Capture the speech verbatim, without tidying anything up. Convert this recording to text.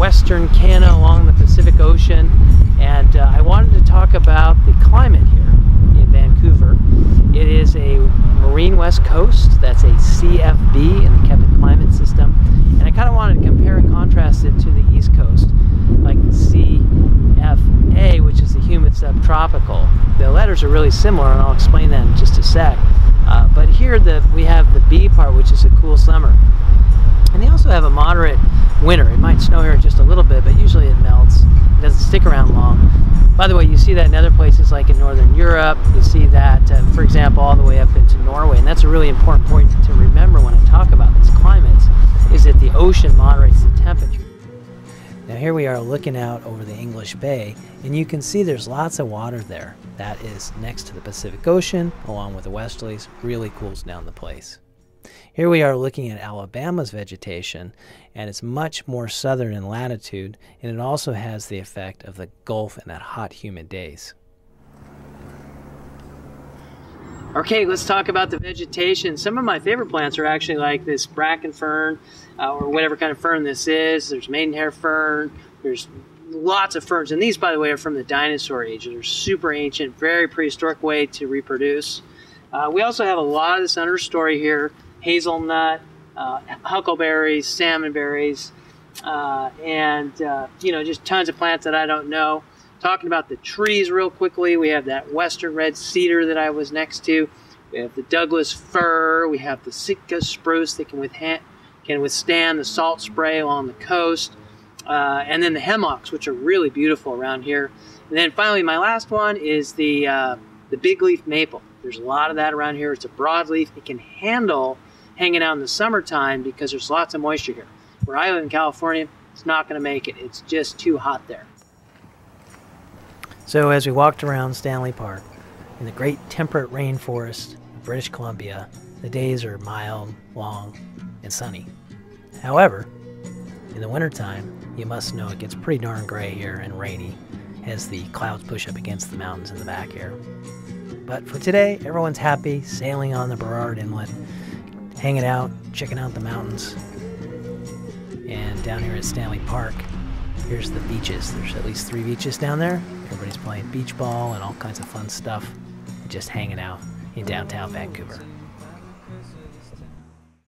western canna along the Pacific Ocean, and uh, I wanted to talk about the climate here in Vancouver. It is a marine west coast. That's a C F B in the Koppen climate system, and I kind of wanted to compare and contrast it to the east coast, like the C F A, which is the humid subtropical. The letters are really similar, and I'll explain that in just a sec. Uh, but here the, we have the B part, which is a cool summer. And they also have a moderate winter. It might snow here just a little bit, but usually it melts. It doesn't stick around long. By the way, you see that in other places like in Northern Europe. You see that, uh, for example, all the way up into Norway. And that's a really important point to remember when I talk about these climates, is that the ocean moderates the temperature. Now here we are looking out over the English Bay, and you can see there's lots of water there. That is next to the Pacific Ocean, along with the westerlies, really cools down the place. Here we are looking at Alabama's vegetation, and it's much more southern in latitude, and it also has the effect of the Gulf and that hot, humid days. Okay, let's talk about the vegetation. Some of my favorite plants are actually like this bracken fern, uh, or whatever kind of fern this is. There's maidenhair fern, there's lots of ferns, and these, by the way, are from the dinosaur age. They're super ancient, very prehistoric way to reproduce. Uh, we also have a lot of this understory here: hazelnut, uh, huckleberries, salmonberries, uh, and uh, you know, just tons of plants that I don't know. Talking about the trees real quickly, we have that western red cedar that I was next to. We have the Douglas fir. We have the Sitka spruce that can, withha can withstand the salt spray along the coast. Uh, and then the hemlocks, which are really beautiful around here. And then finally, my last one is the, uh, the big leaf maple. There's a lot of that around here. It's a broadleaf. It can handle hanging out in the summertime because there's lots of moisture here. Where I live in California, it's not going to make it. It's just too hot there. So as we walked around Stanley Park, in the great temperate rainforest of British Columbia, the days are mild, long, and sunny. However, in the wintertime, you must know it gets pretty darn gray here and rainy as the clouds push up against the mountains in the back here. But for today, everyone's happy, sailing on the Burrard Inlet, hanging out, checking out the mountains. And down here at Stanley Park, here's the beaches. There's at least three beaches down there. Everybody's playing beach ball and all kinds of fun stuff, just hanging out in downtown Vancouver.